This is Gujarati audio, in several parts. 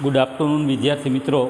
गुड आफ्टरनून विद्यार्थी मित्रों,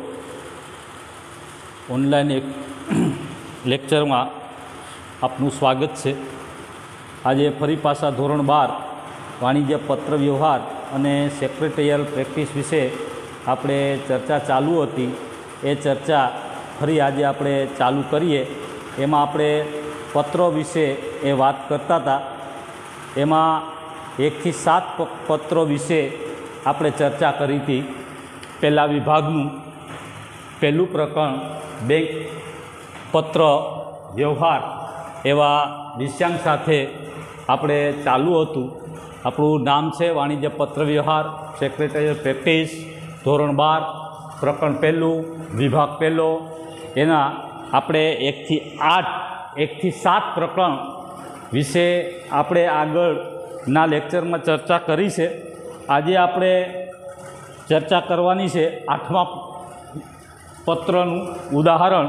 ऑनलाइन एक लेक्चर में आपनु स्वागत है। आज फरी पासा धोरण 12 वाणिज्य पत्र व्यवहार अने सेक्रेटरियल प्रेक्टिस विषे आपणे चर्चा चालू हती। ए चर्चा फरी आज आपणे चालू करीए। एमां आपणे पत्रों विषे ए वात करता था। एमां 1 થી 7 पत्रों विषे आपणे चर्चा करी थी। पहला विभागनु पहलू प्रकरण बैंक पत्र व्यवहार एवा विषयांक साथे आपणे चालू हतुं। आपणुं नाम है वाणिज्य पत्र व्यवहार सेक्रेटरियल प्रेक्टिस धोरण 12 प्रकरण पहलू विभाग पहलो। एना आपणे 1 થી 8 1 થી 7 प्रकरण विषे आपणे आगळना लेक्चर में चर्चा करी है। आज आपणे चर्चा करवानी है 8मा पत्रनु उदाहरण।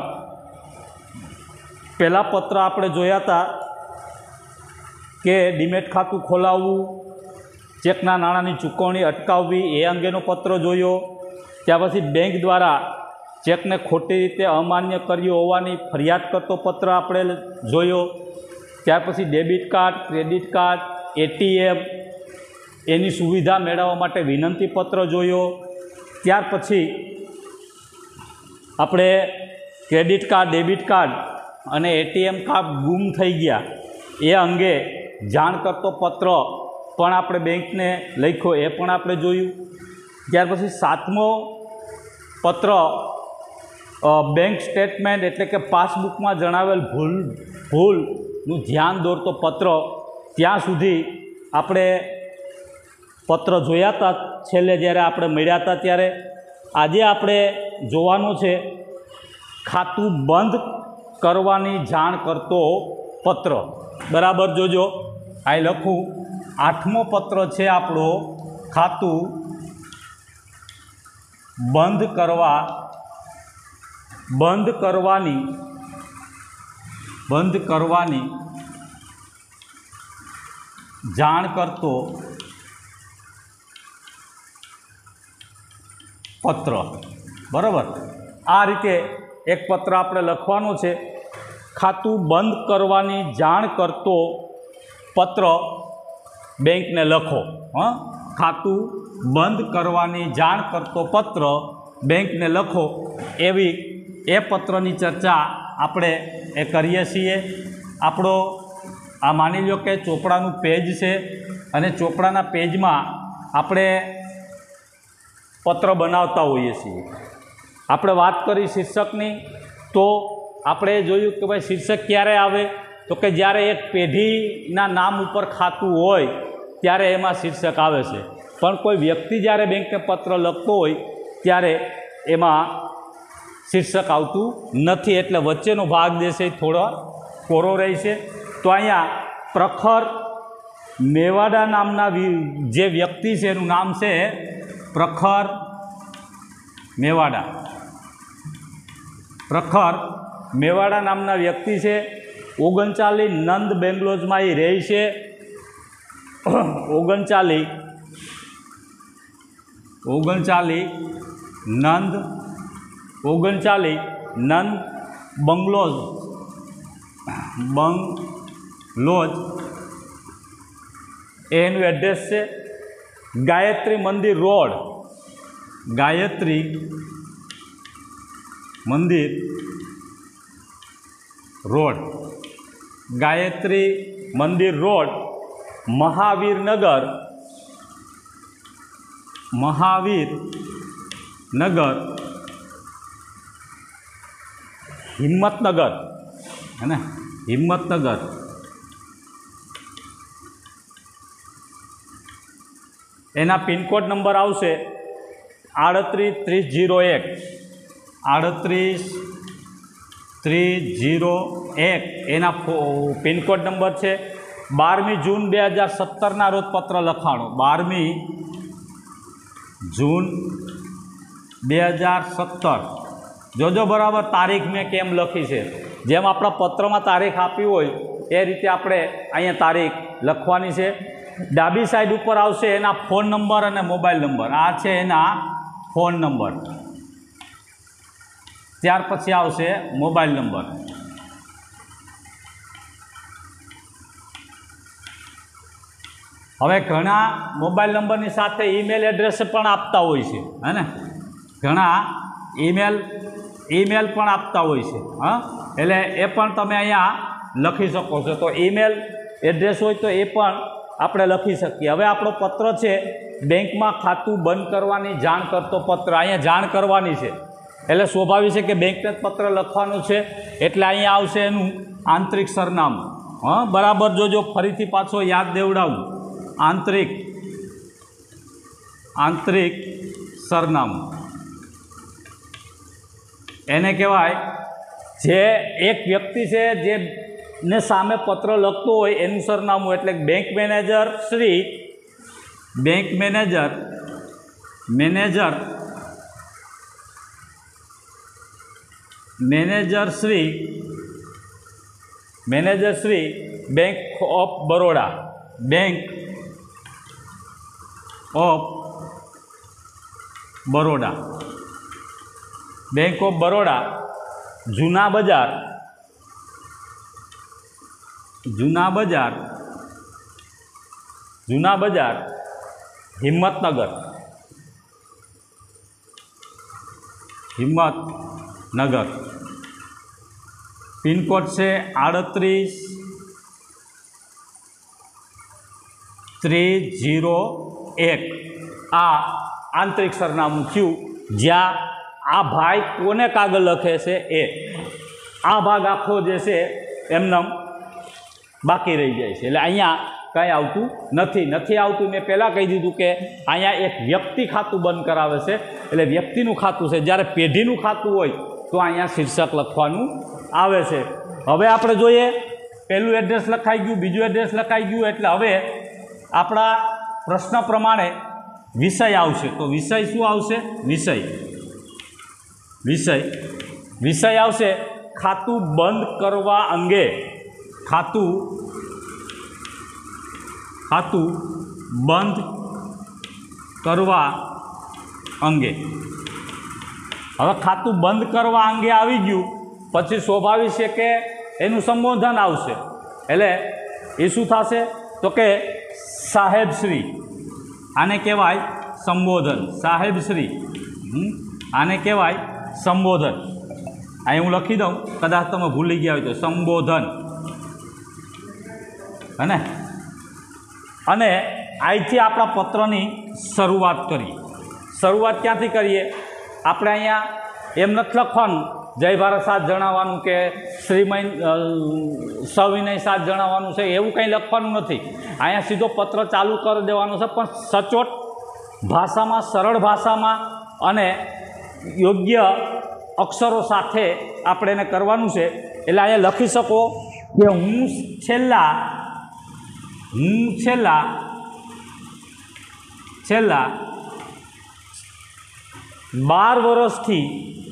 पहला पत्र आपणे जोया था कि डीमेट खातुं खोलाववुं, चेकना नाणांनी चूकवणी अटकाववी ए अंगेनो पत्र जोयो। त्या पछी बैंक द्वारा चेकने खोटी रीते अमान्य कर्यो होवानी फरियाद करतो पत्र आपणे जोयो। त्यार पछी debit card, credit card, ATM एनी सुविधा मेळववा माटे विनंती पत्र जोयो। त्यार पछी आपणे क्रेडिट कार्ड, डेबिट कार्ड अने एटीएम कार्ड गुम थई गया ए अंगे जाण करतो पत्र पण आपणे बेंकने लख्यो ए पण आपणे जोयुं। त्यार पछी 7मो पत्र बैंक स्टेटमेंट एटले के पासबुक में जणावेल भूलનું ध्यान दौरतो पत्र त्यां सुधी आपणे पत्र जोया था। छेल्ले ज्यारे आपणे मळ्या था त्यारे आजे आपणे जोवानुं छे खातुं बंध करवानी जाण करतो पत्र। बराबर जोजो, आ लखूँ 8मो पत्र छे आपणो खातुं बंध करवानी जाण करतो पत्र। बराबर, आ रीते एक पत्र आपणे लखवानो छे, खातुं बंध करवानी जाण करतो पत्र बैंक ने लखो। हाँ, खातुं बंध करवानी जाण करतो पत्र बैंक ने लखो एवी ए पत्रनी चर्चा आपणे करीए छीए। आपणो आ मानी लो कि चोपड़ानुं पेज छे अने चोपड़ाना पेज में आपणे पत्र बनावता होईए छीए। आपणे वात करी शीर्षकनी, तो आपणे जोयुं कि भाई शीर्षक क्यारे आवे, तो कि ज्यारे एक पेढ़ीना नाम उपर खातुं होय त्यारे एमां शीर्षक आवे छे। पण कोई व्यक्ति ज्यारे बेंकने पत्र लखतो होय त्यारे एमां शीर्षक आवतुं नथी, एटले वच्चेनो भाग जे छे थोड़ो कोरो रहेशे। तो अहींया प्रखर मेवाड़ा नामना जे व्यक्ति छे एनुं नाम छे प्रखर मेवाड़ा। प्रखर मेवाड़ा नामना व्यक्ति है 39 नंद बेंगलोज में ही रहे छे। 39 नंद बंगलोज एनु एड्रेस है गायत्री मंदिर रोड, गायत्री मंदिर रोड, गायत्री मंदिर रोड, महावीर नगर हिम्मतनगर है ना, हिम्मतनगर। एना पिनकोड नंबर आवशे 38301 38301 एना पिनकोड नंबर है। 12 जून 2017 ना रोज पत्र लखाणो। 12 जून 2017 जोजो बराबर तारीख में केम लखी है। जेम अपना पत्र में तारीख आपी होय ए रीते आपणे अहींया तारीख लखवानी है। डाबी साइड पर आवशे एना फोन नंबर अने मोबाइल नंबर। आ छे एना ફોન નંબર, ત્યાર પછી આવશે મોબાઈલ નંબર, હવે ઘણા મોબાઈલ નંબરની સાથે ઈમેલ એડ્રેસ પણ આપતા હોય છે, હે ને, ઘણા ઈમેલ પણ આપતા હોય છે, હા, એટલે એ પણ તમે અહીંયા લખી શકો છો. તો ઈમેલ એડ્રેસ હોય તો એ પણ આપણે લખી શકીએ. હવે આપણો પત્ર છે બેંકમાં ખાતું બંધ કરવાની જાણ કરતો પત્ર, અહીંયા જાણ કરવાની છે એટલે સ્વાભાવિક છે કે બેંકને પત્ર લખવાનું છે એટલે અહીંયા આવશે એનું આંતરિક સરનામું. હા, બરાબર જોજો, ફરીથી પાછો યાદ દેવડાવું. આંતરિક સરનામું એને કહેવાય જે એક વ્યક્તિ છે જે ને સામે પત્ર લખતો હોય એનું સરનામું, એટલે bank manager Shri bank of Baroda, bank of Baroda, Juna Bazaar, Himmatnagar, pin code છે 38301. આ આંતરિક સરનામું થયું જ્યાં આ ભાઈ કોને કાગળ લખે છે એ, આ ભાગ આખો જે છે એમને બાકી રહી જાય છે. એટલે અહીંયા કંઈ આવતું નથી. મેં પહેલાં કહી દીધું કે અહીંયા એક વ્યક્તિ ખાતું બંધ કરાવે છે એટલે વ્યક્તિનું ખાતું છે. જ્યારે પેઢીનું ખાતું હોય તો અહીંયા શીર્ષક લખવાનું આવે છે. હવે આપણે જોઈએ, પહેલું એડ્રેસ લખાઈ ગયું, બીજું એડ્રેસ લખાઈ ગયું, એટલે હવે આપણા પ્રશ્ન પ્રમાણે વિષય આવશે. તો વિષય શું આવશે? વિષય આવશે ખાતું બંધ કરવા અંગે. ખાતું બંધ કરવા અંગે. હવે ખાતું બંધ કરવા અંગે આવી ગયું પછી સ્વાભાવિક છે કે એનું સંબોધન આવશે. એટલે એ શું થશે તો કે સાહેબશ્રી, આને કહેવાય સંબોધન. સાહેબશ્રી, આને કહેવાય સંબોધન. અહીં હું લખી દઉં, કદાચ તમે ભૂલી ગયા હોય તો સંબોધન, હે ને. અને અહીંથી આપણા પત્રની શરૂઆત કરીએ. શરૂઆત ક્યાંથી કરીએ? આપણે અહીંયા એમ નથી લખવાનું જય ભારત સાથ જણાવવાનું કે સવિનય સાથ જણાવવાનું છે, એવું કંઈ લખવાનું નથી. અહીંયા સીધો પત્ર ચાલુ કરી દેવાનો છે, પણ સચોટ ભાષામાં, સરળ ભાષામાં અને યોગ્ય અક્ષરો સાથે આપણે એને કરવાનું છે. એટલે અહીંયા લખી શકો કે હું છેલ્લા 12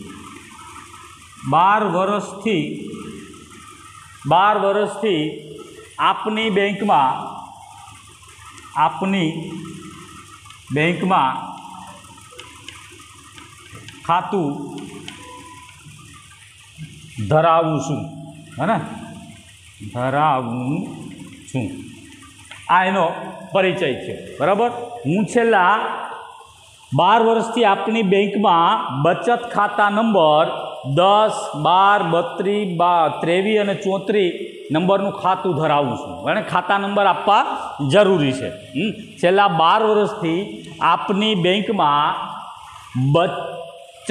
વર્ષથી આપની બેંકમાં ખાતું ધરાવું છું, હે ને, ધરાવું છું. આ એનો પરિચય છે, બરાબર. હું છેલ્લા 12 વર્ષથી આપની બેંકમાં બચત ખાતા નંબર 10, 12, 32, 23 અને 34 નંબરનું ખાતું ધરાવું છું. અને ખાતા નંબર આપવા જરૂરી છે. છેલ્લા 12 વર્ષથી આપની બેંકમાં બચત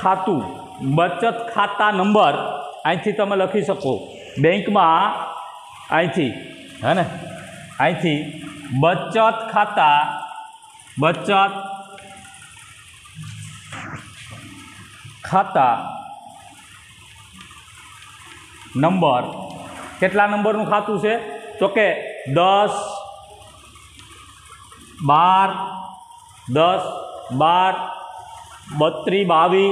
ખાતા નંબર અહીંથી તમે લખી શકો. બેંકમાં અહીંથી, હે ને, અહીંથી બચત ખાતા નંબર, કેટલા નંબરનું ખાતું છે તો કે 10, 12, 32,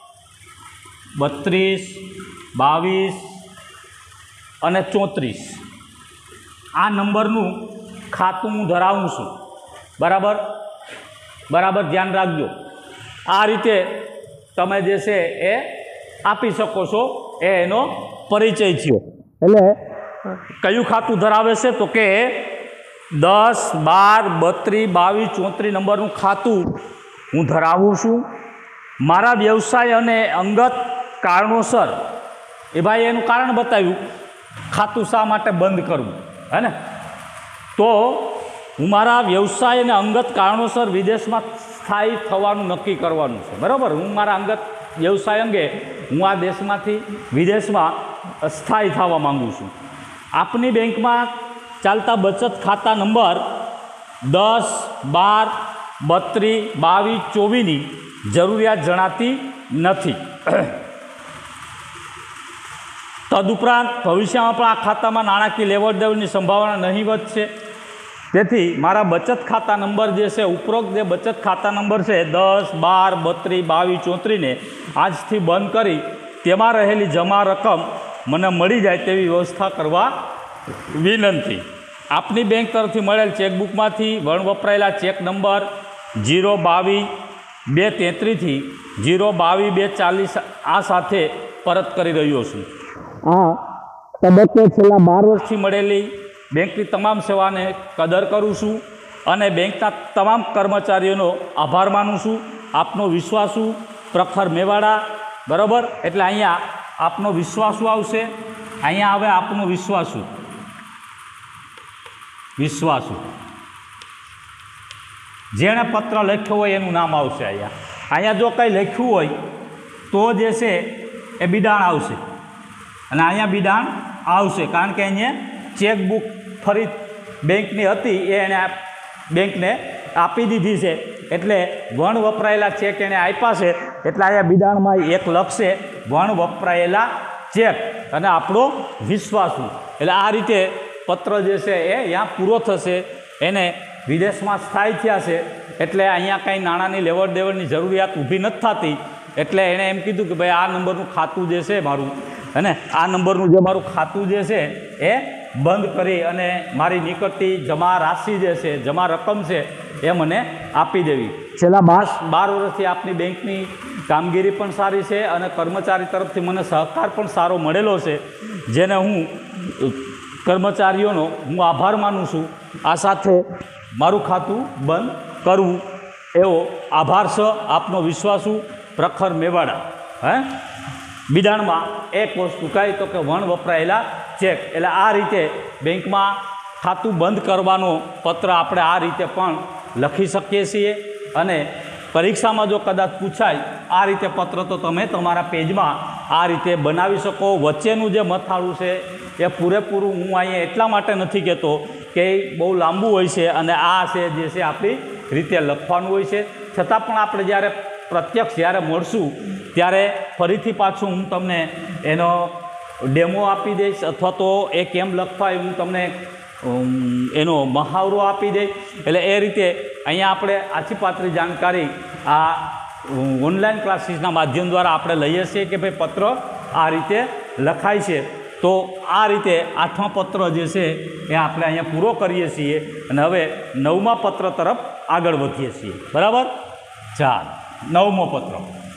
22 અને 34 આ નંબરનું ખાતું હું ધરાવું છું. બરાબર ધ્યાન રાખજો. આ રીતે તમે જે છે એ આપી શકો છો, એ એનો પરિચય થયો। એટલે કયું ખાતું ધરાવે છે તો કે 10, 12, 32, 22, 34 નંબરનું ખાતું હું ધરાવું છું। મારા વ્યવસાય અને અંગત કારણોસર, એ ભાઈ એનું કારણ બતાવ્યું ખાતું શા માટે બંધ કરવું, હે ને। તો હું મારા વ્યવસાય અને અંગત કારણોસર વિદેશમાં સ્થાયી થવાનું નક્કી કરવાનું છે, બરાબર। હું મારા અંગત વ્યવસાય અંગે હું આ દેશમાંથી વિદેશમાં સ્થાયી થવા માગું છું। આપની બેંકમાં ચાલતા બચત ખાતા નંબર 10, 12, 32, 22, 24ની જરૂરિયાત જણાતી નથી। તદુપરાંત ભવિષ્યમાં પણ આ ખાતામાં નાણાકીય લેવડ દેવડની સંભાવના નહીવત છે। તેથી મારા બચત ખાતા નંબર જે છે, ઉપરોક્ત જે બચત ખાતા નંબર છે 10, 12, 32, 22, 34ને આજથી બંધ કરી તેમાં રહેલી જમા રકમ મને મળી જાય તેવી વ્યવસ્થા કરવા વિનંતી। આપની બેંક તરફથી મળેલ ચેકબુકમાંથી વપરાયેલા ચેક નંબર 022-233થી 022-240 આ સાથે પરત કરી રહ્યો છું। આ તબક્કે છેલ્લા 12 વર્ષથી મળેલી બેંકની તમામ સેવાને કદર કરું છું અને બેંકના તમામ કર્મચારીઓનો આભાર માનું છું। આપનો વિશ્વાસુ પ્રખર મેવાડા, બરાબર। એટલે અહીંયા આપનો વિશ્વાસુ આવશે, અહીંયા આવે આપનો વિશ્વાસુ, જેણે પત્ર લખ્યો હોય એનું નામ આવશે અહીંયા જો કંઈ લખ્યું હોય તો જે છે એ બિડાણ આવશે, અને અહીંયા બિડાણ આવશે, કારણ કે અહીંયા ચેકબુક ફરી બેંકની હતી એ એણે બેંકને આપી દીધી છે, એટલે વણ વપરાયેલા ચેક એણે આપ્યા છે, એટલે અહીંયા બિડાણમાં એક લખશે વણ વપરાયેલા ચેક અને આપણો વિશ્વાસુ। એટલે આ રીતે પત્ર જે છે એ અહીંયા પૂરો થશે। એને વિદેશમાં સ્થાયી થયા છે, એટલે અહીંયા કાંઈ નાણાંની લેવડ દેવડની જરૂરિયાત ઊભી નથી થતી, એટલે એણે એમ કીધું કે ભાઈ આ નંબરનું ખાતું જે છે મારું, અને આ નંબરનું જે મારું ખાતું જે છે એ બંધ કરી અને મારી નિકટની જમા રાશિ જે છે, જમા રકમ છે એ મને આપી દેવી। છેલ્લા 12 વર્ષથી આપની બેંકની કામગીરી પણ સારી છે અને કર્મચારી તરફથી મને સહકાર પણ સારો મળેલો છે, જેને હું કર્મચારીઓનો હું આભાર માનું છું। આ સાથે મારું ખાતું બંધ કરવું એવો આભાર છે। આપનો વિશ્વાસુ પ્રખર મેવાડા। બિડાણમાં એક વસ્તુ કહી તો કે વણ વપરાયેલા ચેક, એટલે આ રીતે બેંકમાં ખાતું બંધ કરવાનો પત્ર આપણે આ રીતે પણ લખી શકીએ છીએ, અને પરીક્ષામાં જો કદાચ પૂછાય આ રીતે પત્ર તો તમે તમારા પેજમાં આ રીતે બનાવી શકો। વચ્ચેનું જે મથાળું છે એ પૂરેપૂરું હું અહીંયા એટલા માટે નથી કહેતો કે બહુ લાંબુ હોય છે, અને આ છે જે છે આપણી રીતે લખવાનું હોય છે, છતાં પણ આપણે જ્યારે પ્રત્યક્ષ જ્યારે મળશું ત્યારે ફરીથી પાછું હું તમને એનો ડેમો આપી દઈશ, અથવા તો એ કેમ લખવાય હું તમને એનો મહાવરો આપી દઈશ। એટલે એ રીતે અહીંયા આપણે આછી પાતળી જાણકારી આ ઓનલાઈન ક્લાસીસના માધ્યમ દ્વારા આપણે લઈએ છીએ કે ભાઈ પત્ર આ રીતે લખાય છે। તો આ રીતે 8મા પત્ર જે છે એ આપણે અહીંયા પૂરો કરીએ છીએ, અને હવે 9મા પત્ર તરફ આગળ વધીએ છીએ, બરાબર। ચાલો, 9મો પત્ર।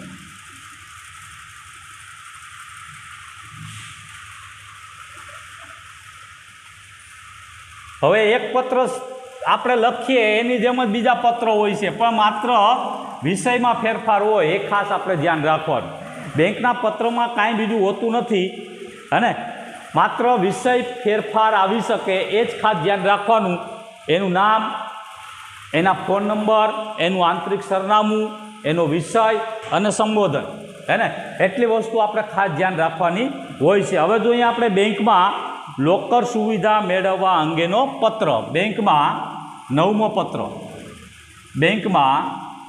હવે એક પત્ર આપણે લખીએ એની જેમ જ બીજા પત્રો હોય છે, પણ માત્ર વિષયમાં ફેરફાર હોય એ ખાસ આપણે ધ્યાન રાખવાનું। બેંકના પત્રમાં કાંઈ બીજું હોતું નથી, અને માત્ર વિષય ફેરફાર આવી શકે એ જ ખાસ ધ્યાન રાખવાનું। એનું નામ, એના ફોન નંબર, એનું આંતરિક સરનામું, એનો વિષય અને સંબોધન, હે ને, એટલી વસ્તુ આપણે ખાસ ધ્યાન રાખવાની હોય છે। હવે જો અહીંયા આપણે બેંકમાં લોકર સુવિધા મેળવવા અંગેનો પત્ર, બેંકમાં 9મો પત્ર, બેંકમાં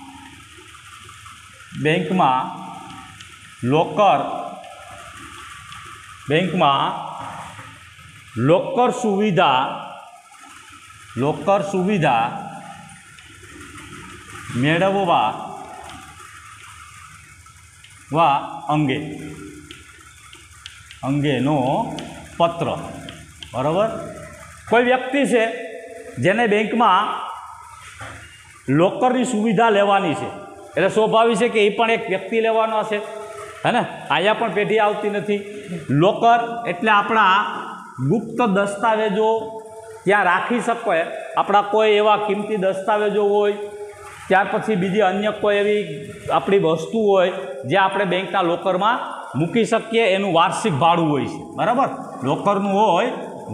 લોકર સુવિધા મેળવવા અંગેનો પત્ર, બરાબર। કોઈ વ્યક્તિ છે જેને બેંકમાં લોકરની સુવિધા લેવાની છે, એટલે સ્વાભાવિક છે કે એ પણ એક વ્યક્તિ લેવાનો હશે, है ने। आया पण पेढ़ी आवती नथी। लॉकर एटले आपणा गुप्त दस्तावेजो त्यां राखी शकाय। आपणा कोई एवा किंमती दस्तावेजो होय, त्यार पछी बीजी अन्य कोई एवी आपणी वस्तु होय जे आपणे बेंकना लॉकरमां मूकी शकीए, एनुं वार्षिक भाडुं होय छे, बराबर। लॉकरनुं होय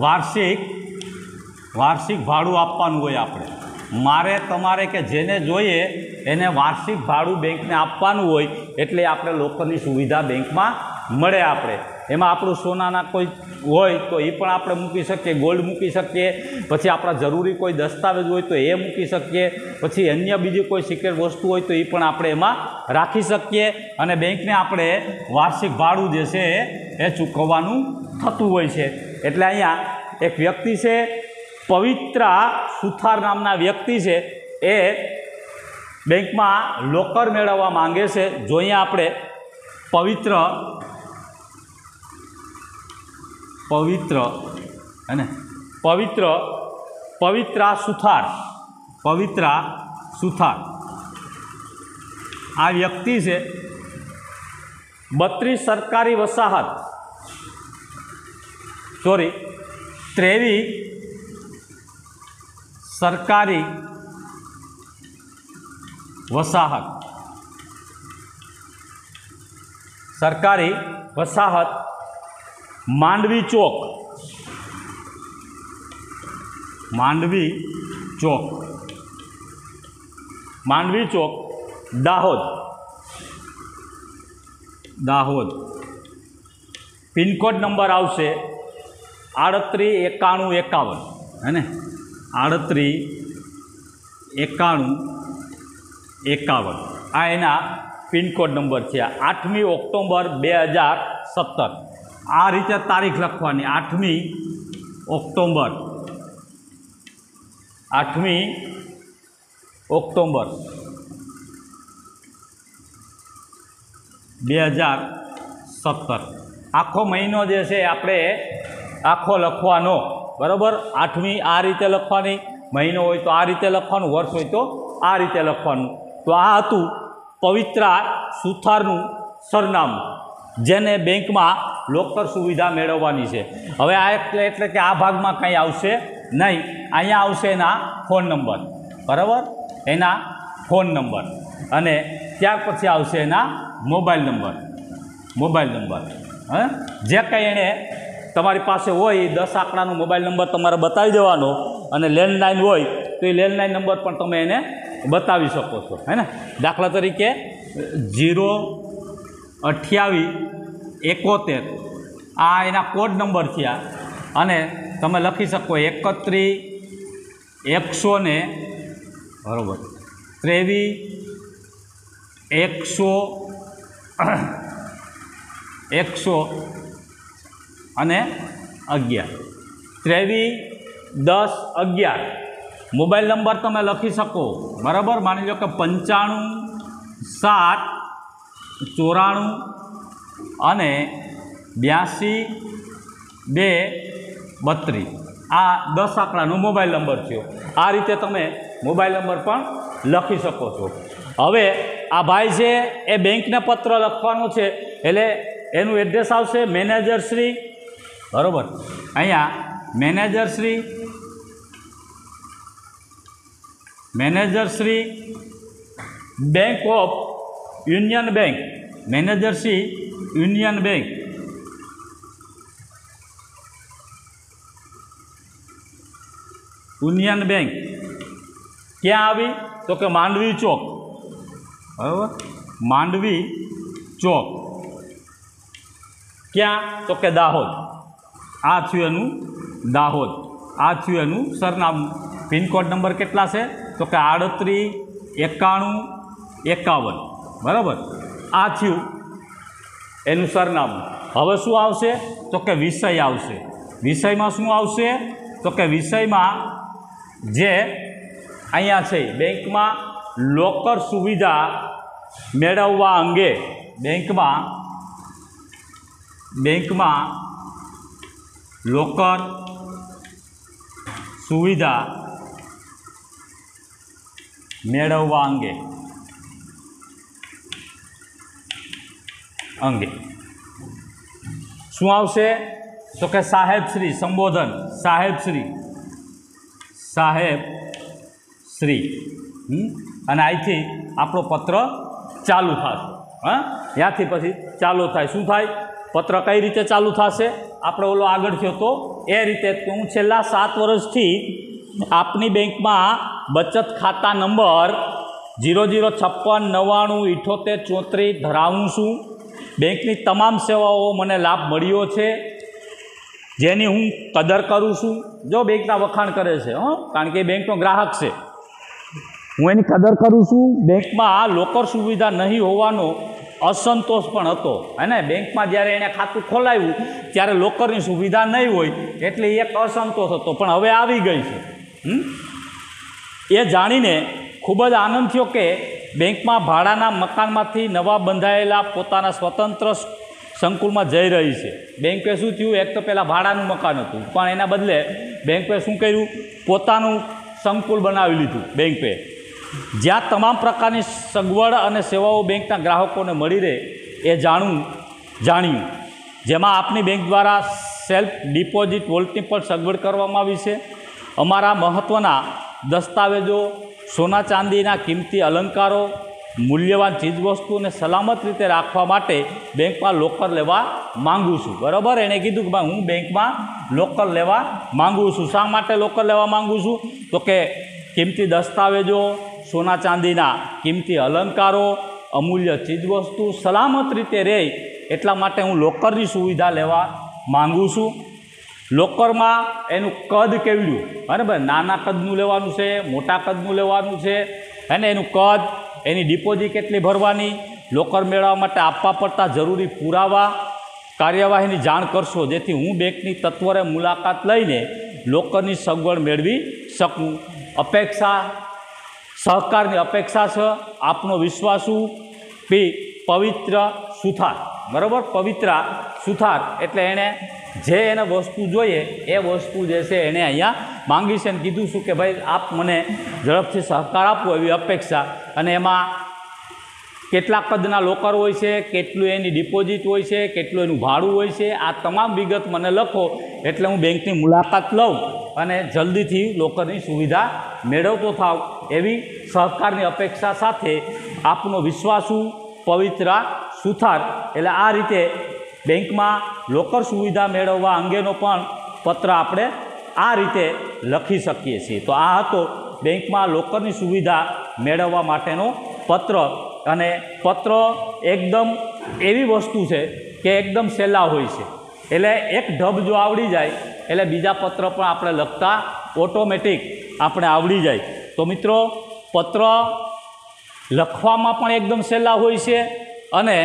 वार्षिक भाडुं आपवानुं होय आपणे। मारे तमारे के जेने जोईए एने वार्षिक भाडुं बेंकने आपवानुं होय एटले आपणे लॉकरनी सुविधा बेंकमां मळे। आपणे एमां आपणुं सोनाना कोई होय तो ए पण आपणे मूकी शकीए, गोल्ड मूकी शकीए, पछी आपणा जरूरी कोई दस्तावेज होय तो ए मूकी शकीए, पछी अन्य बीजी कोई सिक्रेट वस्तु होय तो ए पण आपणे एमां राखी शकीए अने बेंकने आपणे वार्षिक भाडुं जे छे ए चूकववानुं थतुं होय छे। एटले अहींया एक व्यक्ति छे पवित्रा सुथार नामना व्यक्ति है, ए बैंक में लॉकर मेळववा मांगे छे। जो अहींया आपणे पवित्रा सुथार आ व्यक्ति है 32 सरकारी वसाहत 23 सरकारी वसाहत मांडवी चौक दाहोद पिनकोड नंबर आवशे 389151 है ने 389151 आ एना पिनकोड नंबर है। 8 ऑक्टोबर 2017 आ रीते तारीख लखवानी 8 ऑक्टोबर 2017 आखो महीनो जे छे आपणे आखो लखवानो, बराबर। 8મી आ रीते लखवानी, महीनो होय तो आ रीते लखवानुं, वर्ष होय तो आ रीते लखवानुं। तो आ हतुं पवित्रा सुथारनुं सरनामું जेने बैंक में लॉकर सुविधा मेळववानी छे। हवे आ एटले के आ भागमां कंई आवशे नहीं, अहींया आवशे एना फोन नंबर, बराबर, एना फोन नंबर अने त्यार पछी आवशे एना मोबाइल नंबर। जे कंई एणे तमारी पासे होय 10 आंकड़ानो मोबाइल नंबर तमारे बतावी देवानो अने लैंडलाइन होय तो ए लैंडलाइन नंबर पण तमे एने बतावी शको छो, है ने। दाखला तरीके 02871 आ एना कोड नंबर थया अने तमे लखी शको 31 100 ने बराबर 23 100 અને 11 23 10 11 मोबाइल नंबर तमे लखी सको, बराबर। मानी लो कि 95 7 94 અને 82 2 32 आ 10 आंकड़ानो मोबाइल नंबर थयो। आ रीते तमे मोबाइल नंबर पण लखी सको छो। हवे आ भाई छे ए बेंकने पत्र लखवानो छे एटले एनुं एड्रेस आवशे मैनेजर श्री, बराबर। अहींया manager Shri bank of Union Bank, manager Shri Union Bank, क्या आवी तो कि मांडवी चौक, बराबर। मांडवी चौक क्या तो कि दाहोद। आ थयुं एनुं दाहोद, आ थयुं एनुं सरनामું। पिनकोड नंबर केटला छे तो कि 38 91 51, बराबर। आ थयुं एनुं सरनामું। हवे शुं आवशे तो कि विषय आवशे। विषयमां शुं आवशे तो कि विषयमां जे अहींया छे बेंकमां लॉकर सुविधा मेळववा अंगे बेंकमां लॉकर सुविधा मेळववा अंगे અંગે શું આવશે તો કે સાહેબશ્રી, સંબોધન સાહેબશ્રી, સાહેબશ્રી. અને અહીંથી આપણો પત્ર ચાલુ થશે. હા, ત્યાંથી પછી ચાલુ થાય. શું થાય? પત્ર કઈ રીતે ચાલુ થશે? આપણે ઓલો આગળ થયો તો એ રીતે. હું છેલ્લા 7 વર્ષથી આપની બેંકમાં બચત ખાતા નંબર 0056987834 ધરાવું છું. બેંકની તમામ સેવાઓ મને લાભ મળ્યો છે, જેની હું કદર કરું છું. જો બેંકના વખાણ કરે છે, કારણ કે બેંકનો ગ્રાહક છે, હું એની કદર કરું છું. બેંકમાં લોકર સુવિધા નહીં હોવાનો અસંતોષ પણ હતો. અને બેંકમાં જ્યારે એણે ખાતું ખોલાવ્યું ત્યારે લોકરની સુવિધા નહીં હોય એટલે એક અસંતોષ હતો, પણ હવે આવી ગઈ છે. એ જાણીને ખૂબ જ આનંદ થયો કે બેંકમાં ભાડાના મકાનમાંથી નવા બંધાયેલા પોતાના સ્વતંત્ર સંકુલમાં જઈ રહી છે. બેંકે શું થયું? એક તો પહેલાં ભાડાનું મકાન હતું, પણ એના બદલે બેંકે શું કર્યું? પોતાનું સંકુલ બનાવી લીધું બેંકે, જ્યાં તમામ પ્રકારની સગવડ અને સેવાઓ બેંકના ગ્રાહકોને મળી રહે એ જાણ્યું. જેમાં આપની બેંક દ્વારા સેલ્ફ ડિપોઝિટ વોલ્ટની પણ સગવડ કરવામાં આવી છે. અમારા મહત્ત્વના દસ્તાવેજો, સોના ચાંદીના કિંમતી અલંકારો, મૂલ્યવાન ચીજવસ્તુઓને સલામત રીતે રાખવા માટે બેંકમાં લોકર લેવા માગું છું. બરાબર, એણે કીધું કે ભાઈ હું બેંકમાં લોકર લેવા માગું છું. શા માટે લોકર લેવા માગું છું? તો કે કિંમતી દસ્તાવેજો, સોના ચાંદીના કિંમતી અલંકારો, અમૂલ્ય ચીજવસ્તુ સલામત રીતે રહે એટલા માટે હું લોકરની સુવિધા લેવા માગું છું. લોકરમાં એનું કદ કેવડું, બરાબર, નાના કદનું લેવાનું છે, મોટા કદનું લેવાનું છે, અને એનું કદ, એની ડિપોઝિટ કેટલી ભરવાની, લોકર મેળવવા માટે આપવા પડતા જરૂરી પુરાવા, કાર્યવાહીની જાણ કરશો, જેથી હું બેંકની તત્વરે મુલાકાત લઈને લોકરની સગવડ મેળવી શકું. અપેક્ષા, સહકારની અપેક્ષા છે. આપનો વિશ્વાસુ પવિત્ર સુથાર. બરાબર, પવિત્ર સુથાર એટલે એણે જે એને વસ્તુ જોઈએ એ વસ્તુ જે છે એણે અહીંયા માંગી છે અને કીધું છું કે ભાઈ આપ મને ઝડપથી સહકાર આપો એવી અપેક્ષા. અને એમાં કેટલા કદના લોકર હોય છે, કેટલું એની ડિપોઝિટ હોય છે, કેટલું એનું ભાડું હોય છે, આ તમામ વિગત મને લખો એટલે હું બેંકની મુલાકાત લઉં અને જલ્દીથી લોકરની સુવિધા મેળવતો થાવ એવી સહકારની અપેક્ષા સાથે આપનો વિશ્વાસુ પવિત્ર સુથાર. એટલે આ રીતે બેંકમાં લોકર સુવિધા મેળવવા અંગેનો પણ પત્ર આપણે આ રીતે લખી શકીએ છીએ. તો આ હતો બેંકમાં લોકરની સુવિધા મેળવવા માટેનો પત્ર. અને પત્ર એકદમ એવી વસ્તુ છે કે એકદમ સહેલા હોય છે. એટલે એક ઢબ જો આવડી જાય એટલે બીજા પત્ર પણ આપણે લખતા ઓટોમેટિક આપણે આવડી જાય. તો મિત્રો, પત્ર લખવામાં પણ એકદમ સહેલા હોય છે અને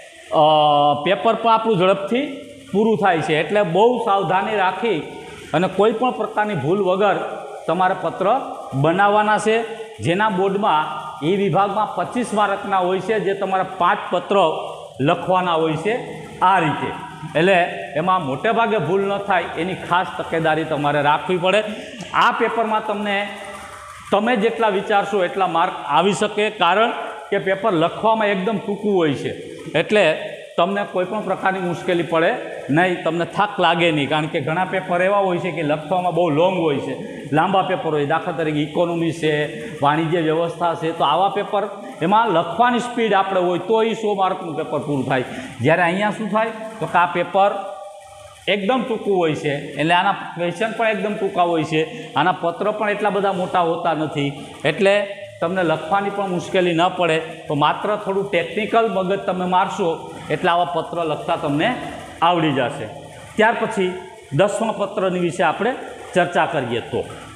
પેપર પણ આપણું ઝડપથી પૂરું થાય છે. એટલે બહુ સાવધાની રાખી અને કોઈ પણ પ્રકારની ભૂલ વગર તમારે પત્ર બનાવવાના છે. જેના બોર્ડમાં એ વિભાગમાં 25 માર્કના હોય છે, જે તમારે 5 પત્ર લખવાના હોય છે આ રીતે. એટલે એમાં મોટે ભાગે ભૂલ ન થાય એની ખાસ તકેદારી તમારે રાખવી પડે. આ પેપરમાં તમે જેટલા વિચારશો એટલા માર્ક આવી શકે, કારણ કે પેપર લખવામાં એકદમ ટૂંકું હોય છે. એટલે તમને કોઈ પણ પ્રકારની મુશ્કેલી પડે નહીં, તમને થાક લાગે નહીં. કારણ કે ઘણા પેપર એવા હોય છે કે લખવામાં બહુ લોંગ હોય છે, લાંબા પેપર હોય. દાખલા તરીકે ઇકોનોમી છે, વાણિજ્ય વ્યવસ્થા છે, તો આવા પેપર એમાં લખવાની સ્પીડ આપણે હોય તો એ 100 માર્કનું પેપર પૂરું થાય. જ્યારે અહીંયા શું થાય તો કે આ પેપર એકદમ ટૂંકું હોય છે, એટલે આના ક્વેશ્ચન પણ એકદમ ટૂંકા હોય છે, આના પત્ર પણ એટલા બધા મોટા હોતા નથી. એટલે તમને લખવાની પણ મુશ્કેલી ન પડે. તો માત્ર થોડું ટેકનિકલ મગજ તમે મારશો એટલે આવા પત્ર લખતા તમને આવડી જશે. ત્યાર પછી 10મા પત્રની વિશે આપણે ચર્ચા કરીએ. તો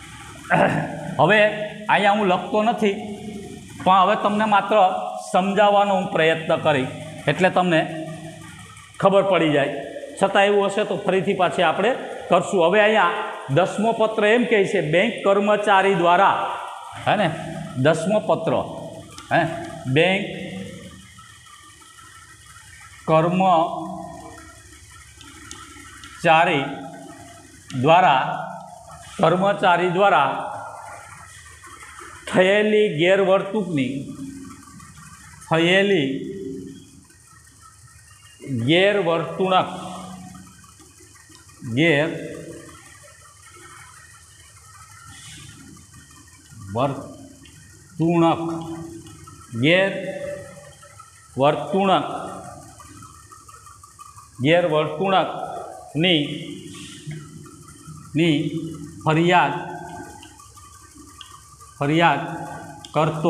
હવે અહીંયા હું લખતો નથી, પણ હવે તમને માત્ર સમજાવવાનો હું પ્રયત્ન કરી એટલે તમને ખબર પડી જાય. છતાં એવું હશે તો ફરીથી પાછી આપણે કરશું. હવે અહીંયા 10મો પત્ર એમ કહે છે, બેંક કર્મચારી દ્વારા, હે ને, 10મો પત્ર, હે, બેંક કર્મચારી દ્વારા થયેલી ગેરવર્તણૂકની ગેરવર્તુણક ગેરવર્તુણકની ફરિયાદ કરતો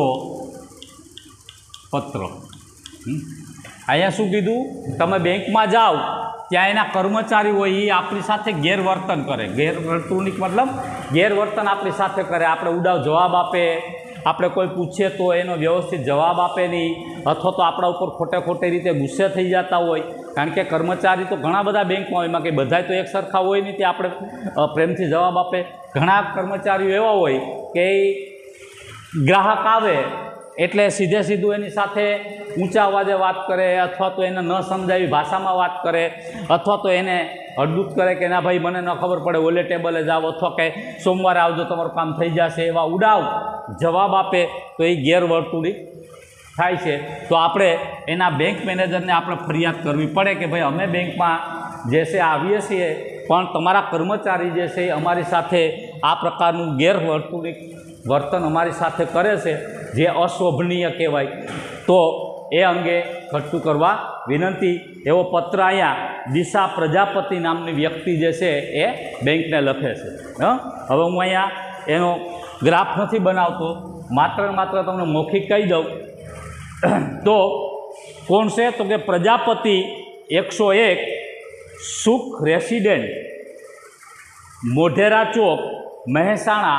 પત્ર। અહીંયા શું કીધું, તમે બેંકમાં જાઓ ત્યાં એના કર્મચારી હોય એ આપણી સાથે ગેરવર્તન કરે। ગેરવર્તુણિક મતલબ ગેરવર્તન આપણી સાથે કરે, આપણે ઉડાવ જવાબ આપે, આપણે કોઈ પૂછીએ તો એનો વ્યવસ્થિત જવાબ આપે નહીં, અથવા તો આપણા ઉપર ખોટે રીતે ગુસ્સે થઈ જતા હોય। કારણ કે કર્મચારી તો ઘણા બધા બેંકમાં હોય, એમાં કંઈ બધા તો એક સરખા હોય નહીં, તે આપણે પ્રેમથી જવાબ આપે। ઘણા કર્મચારીઓ એવા હોય કે ગ્રાહક આવે એટલે સીધું એની સાથે ઊંચા અવાજે વાત કરે, અથવા તો એને ન સમજાવી ભાષામાં વાત કરે, અથવા તો એને હડદૂત કરે કે ના ભાઈ મને ન ખબર પડે, ઓલે ટેબલે જાઓ, અથવા કે સોમવારે આવજો તમારું કામ થઈ જશે, એવા ઉડાવ જવાબ આપે તો એ ગેરવર્તુણિક થાય છે। તો આપણે એના બેંક મેનેજરને આપણે ફરિયાદ કરવી પડે કે ભાઈ અમે બેંકમાં જે છે આવીએ છીએ, પણ તમારા કર્મચારી જે છે એ અમારી સાથે આ પ્રકારનું ગેરવર્તુણિક વર્તન અમારી સાથે કરે છે, જે અશોભનીય કહેવાય, તો એ અંગે ઘટતું કરવા વિનંતી। એવો પત્ર અહીંયા દિશા પ્રજાપતિ નામની વ્યક્તિ જે છે એ બેંકને લખે છે। હવે હું અહીંયા એનો ગ્રાફ નથી બનાવતો, માત્ર તમને મૌખિક કહી દઉં તો કોણ છે, તો કે પ્રજાપતિ 101 સુખ રેસિડેન્ટ, મોઢેરા ચોક, મહેસાણા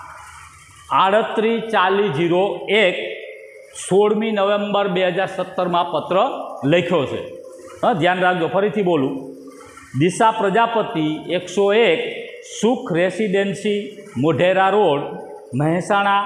384001 16મી નવેમ્બર 2017 પત્ર લખ્યો છે। ધ્યાન રાખજો, ફરીથી બોલું, દિશા પ્રજાપતિ 101 સુખ રેસિડેન્સી, મોઢેરા રોડ, મહેસાણા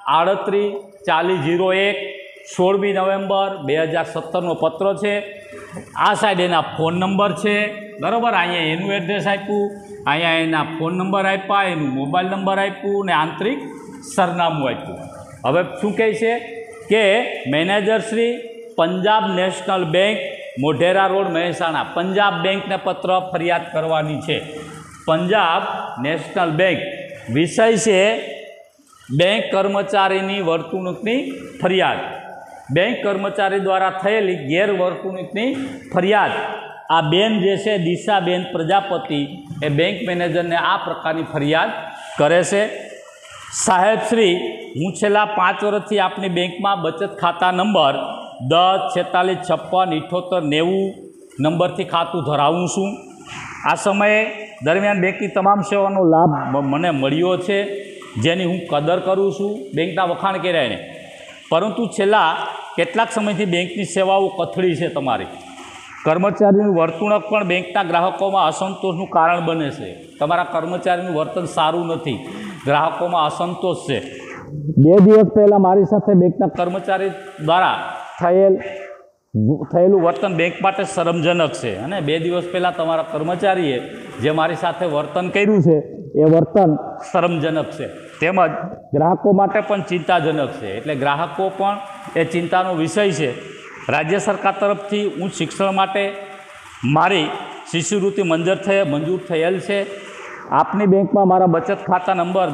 384001 16મી નવેમ્બર 2017 પત્ર છે। આ સાઈડ એના ફોન નંબર છે, બરાબર, અહીંયા એનું એડ્રેસ આપ્યું, અહીંયા એના ફોન નંબર આપ્યા, એનું મોબાઈલ નંબર આપ્યું ને આંતરિક સરનામું આપ્યું। હવે શું કહે છે કે manager Shri, Punjab National Bank, Modhera road, Mehsana, Punjab બેંકને પત્ર ફરિયાદ કરવાની છે। પંજાબ નેશનલ બેંક, વિષય છે બેંક કર્મચારીની વર્તણૂકની ફરિયાદ, બેંક કર્મચારી દ્વારા થયેલી ગેરવર્તણૂકની ફરિયાદ। આ બેન જે છે દિશાબેન પ્રજાપતિ એ બેંક મેનેજરને આ પ્રકારની ફરિયાદ કરે છે। સાહેબ શ્રી, હું છેલ્લા 5 વર્ષથી આપની બેંકમાં બચત ખાતા નંબર 1046567890 નંબરથી ખાતું ધરાવું છું। આ સમયે દરમિયાન બેંકની તમામ સેવાનો લાભ મને મળ્યો છે, જેની હું કદર કરું છું। બેંકના વખાણ કર્યા એને, પરંતુ છેલ્લા કેટલાક સમયથી બેંકની સેવાઓ કથળી છે તમારી। કર્મચારીનું વર્તણૂક પણ બેંકના ગ્રાહકોમાં અસંતોષનું કારણ બને છે। તમારા કર્મચારીનું વર્તન સારું નથી, ગ્રાહકોમાં અસંતોષ છે। 2 દિવસ પહેલાં મારી સાથે બેંકના કર્મચારી દ્વારા થયેલું વર્તન બેંક માટે શરમજનક છે, અને 2 દિવસ પહેલાં તમારા કર્મચારીએ જે મારી સાથે વર્તન કર્યું છે એ વર્તન શરમજનક છે, તેમજ ગ્રાહકો માટે પણ ચિંતાજનક છે। એટલે ગ્રાહકો પણ એ ચિંતાનો વિષય છે। રાજ્ય સરકાર તરફથી ઉચ્ચ શિક્ષણ માટે મારી શિષ્યવૃત્તિ મંજૂર થયેલ છે। આપની બેંકમાં મારા બચત ખાતા નંબર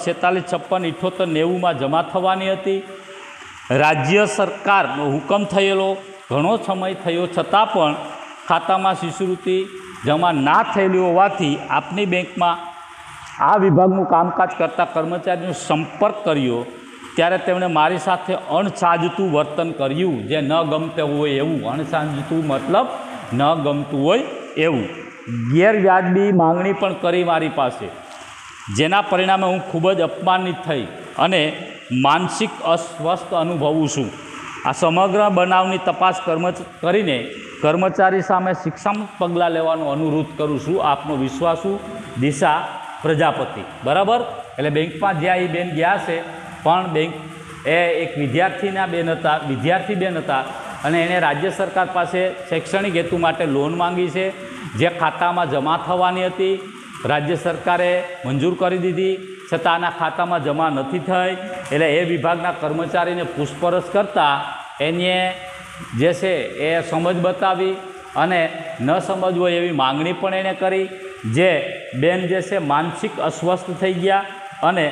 1046567890 જમા થવાની હતી। રાજ્ય સરકારનો હુકમ થયેલો ઘણો સમય થયો છતાં પણ ખાતામાં શિષ્યવૃત્તિ જમા ના થયેલી હોવાથી આપની બેંકમાં આ વિભાગનું કામકાજ કરતા કર્મચારીનો સંપર્ક કર્યો, ત્યારે તેમણે મારી સાથે અણસાજતું વર્તન કર્યું, જે ન ગમતું હોય એવું। અણસાજતું મતલબ ન ગમતું હોય એવું। ગેરવ્યાજબી માંગણી પણ કરી મારી પાસે, જેના પરિણામે હું ખૂબ જ અપમાનિત થઈ અને માનસિક અસ્વસ્થ અનુભવું છું। આ સમગ્ર બનાવની તપાસ કરીને કર્મચારી સામે શિક્ષાત્મક પગલાં લેવાનો અનુરોધ કરું છું। આપનો વિશ્વાસુ દિશા પ્રજાપતિ। બરાબર, એટલે બેંકમાં જ્યાં એ બેન ગયા છે, પણ બેંક એ એક વિદ્યાર્થી બેન હતા અને એણે રાજ્ય સરકાર પાસે શૈક્ષણિક હેતુ માટે લોન માંગી છે, જે ખાતામાં જમા થવાની હતી। રાજ્ય સરકારે મંજૂર કરી દીધી, છતાં આના ખાતામાં જમા નથી થઈ। એટલે એ વિભાગના કર્મચારીને પૂછપરછ કરતાં એને જે છે એ સમજ બતાવી અને ન સમજવો એવી માંગણી પણ એણે કરી, જે બેન જે છે માનસિક અસ્વસ્થ થઈ ગયા અને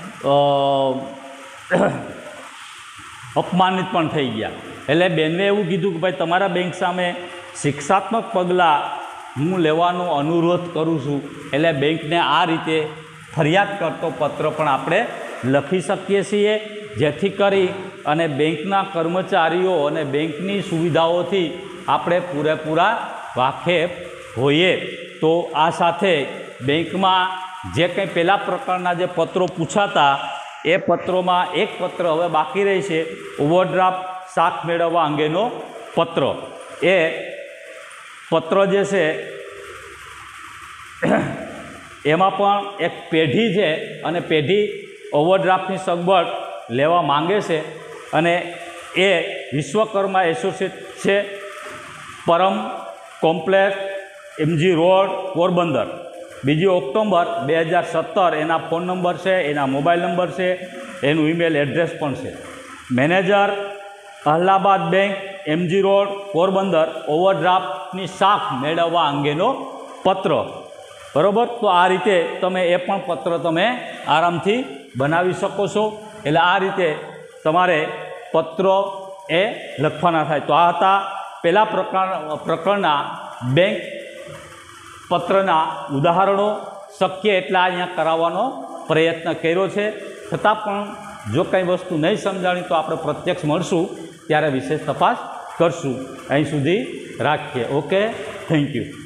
અપમાનિત પણ થઈ ગયા. એટલે બેનને એવું કીધું કે ભાઈ તમારા બેંક સામે શિક્ષાત્મક પગલાં હું લેવાનો અનુરોધ કરું છું. એટલે બેંકને આ રીતે ફરિયાદ કરતો પત્ર પણ આપણે લખી શકીએ છીએ, જેથી કરી અને બેંકના કર્મચારીઓ અને બેંકની સુવિધાઓથી આપણે પૂરેપૂરા વાકેફ હોઈએ. તો આ સાથે બેંકમાં જે કંઈ પહેલા પ્રકારના જે પત્રો પૂછાતા એ પત્રોમાં એક પત્ર હવે બાકી રહે છે, ઓવરડ્રાફ્ટ શાખ મેળવવા અંગેનો પત્ર. એ પત્ર જે છે એમાં પણ એક પેઢી છે અને પેઢી ઓવરડ્રાફ્ટની સગવડ લેવા માંગે છે અને એ વિશ્વકર્મા એસોસિએટ છે, Param complex, MG road, Porbandar. 2 October 2017 એના ફોન નંબર છે, એના મોબાઈલ નંબર છે, એનું ઈમેલ એડ્રેસ પણ છે. Manager, Allahabad Bank, MG road, Porbandar, ઓવરડ્રાફ્ટની શાખ મેળવવા અંગેનો પત્ર. બરાબર. તો આ રીતે તમે એ પણ પત્ર તમે આરામથી બનાવી શકો છો. એટલે આ રીતે તમારે પત્રો એ લખવાના થાય. તો આ હતા પહેલા પ્રકરણના બેંક પત્રના ઉદાહરણો. શક્ય એટલા અહીંયા કરાવવાનો પ્રયત્ન કર્યો છે. છતાં પણ જો કંઈ વસ્તુ નહીં સમજાણી તો આપણે પ્રત્યક્ષ મળશું ત્યારે વિશેષ તપાસ કરશું. અહીં સુધી રાખીએ. Okay, thank you.